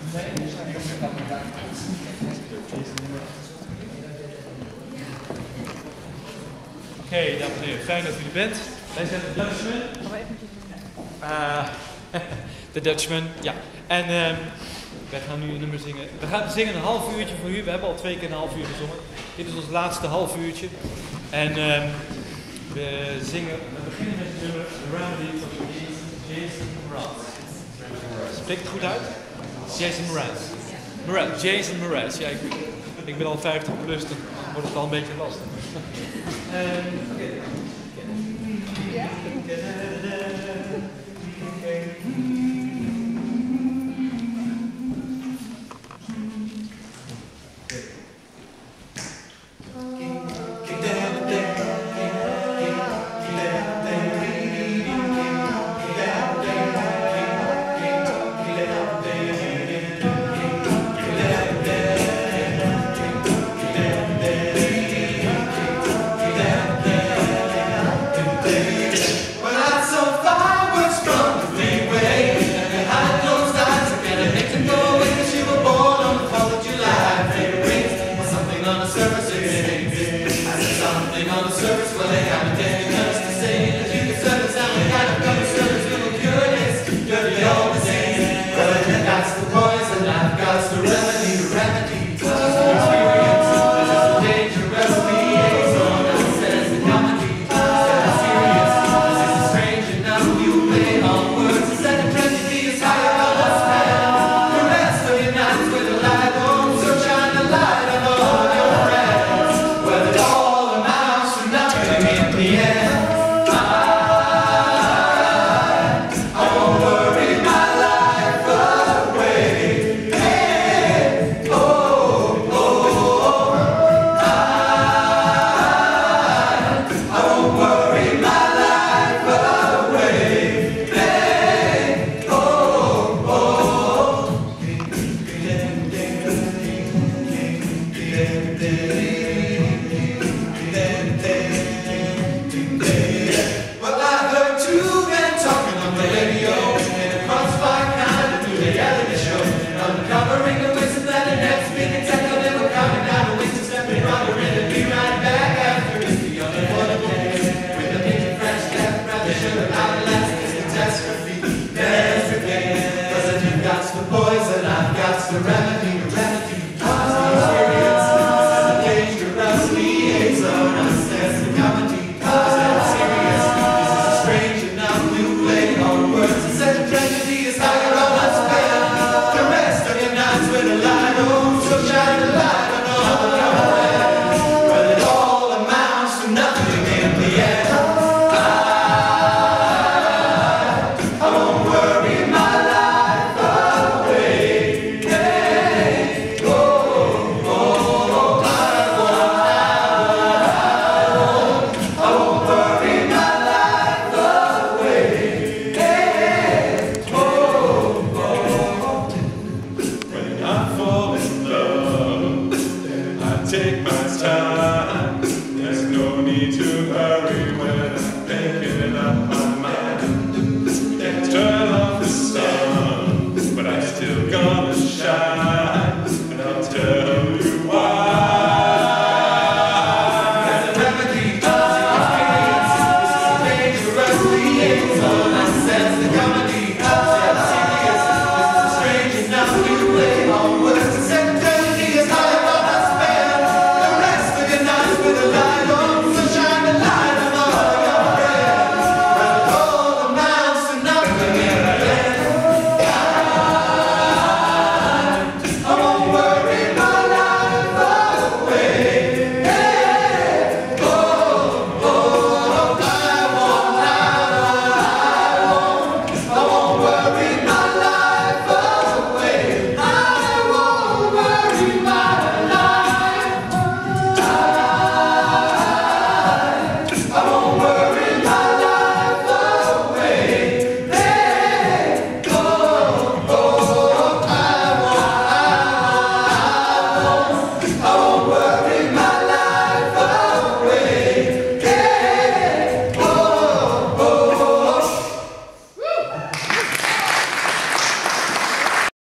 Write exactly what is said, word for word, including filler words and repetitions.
Oké, okay, dames en heren, fijn dat u er bent. Wij zijn de Dutchmen. Uh, de Dutchmen, ja. En uh, wij gaan nu een nummer zingen. We gaan zingen een half uurtje voor u. We hebben al twee keer een half uur gezongen. Dit is ons laatste half uurtje. En uh, we zingen, we beginnen met het nummer The Remedy van Jason Mraz. Spreekt het goed uit? Jason Mraz. Mraz. Jason Mraz. Ja, ik, ik ben al vijftig plus, dan wordt het al een beetje lastig. Um, okay. Yeah. The remedy.